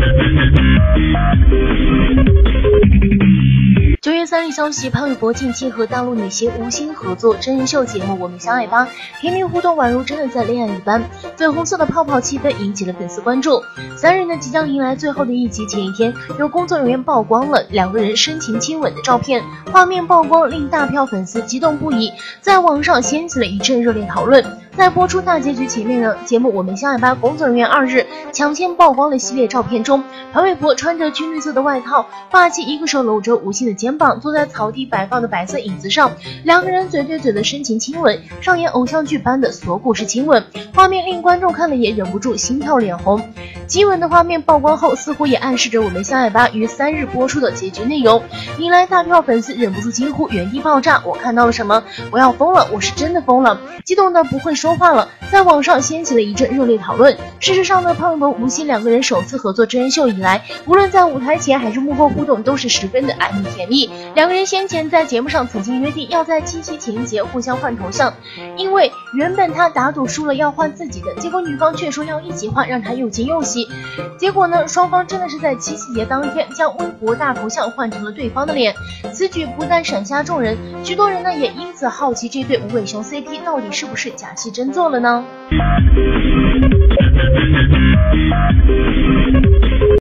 9月3日消息，潘玮柏近期和大陆女星吴昕合作真人秀节目《我们相爱吧》，甜蜜互动宛如真的在恋爱一般，粉红色的泡泡气氛引起了粉丝关注。3人呢即将迎来最后的一集，前一天有工作人员曝光了两个人深情亲吻的照片，画面曝光令大票粉丝激动不已，在网上掀起了一阵热烈讨论。在播出大结局前面呢，节目《我们相爱吧》工作人员2日抢先曝光了系列照片中，潘玮柏穿着军绿色的外套，霸气一个手搂着吴昕的肩膀，坐在草地摆放的白色椅子上，两个人嘴对嘴的深情亲吻，上演偶像剧般的锁骨式亲吻，画面令观众看了也忍不住心跳脸红。激吻的画面曝光后，似乎也暗示着《我们相爱吧》于3日播出的结局内容，引来大票粉丝忍不住惊呼原地爆炸，我看到了什么？我要疯了，我是真的疯了，激动的不会说话了，在网上掀起了一阵热烈讨论。事实上呢，潘玮柏、吴昕两个人首次合作真人秀以来，无论在舞台前还是幕后互动都是十分的暧昧甜蜜。两个人先前在节目上曾经约定要在七夕情人节互相换头像，因为原本他打赌输了要换自己的，结果女方却说要一起换，让他又惊又喜。结果呢，双方真的是在七夕节当天将微博大头像换成了对方的脸，此举不但闪瞎众人，许多人呢也因此好奇这对无尾熊 CP 到底是不是假戏真做了呢？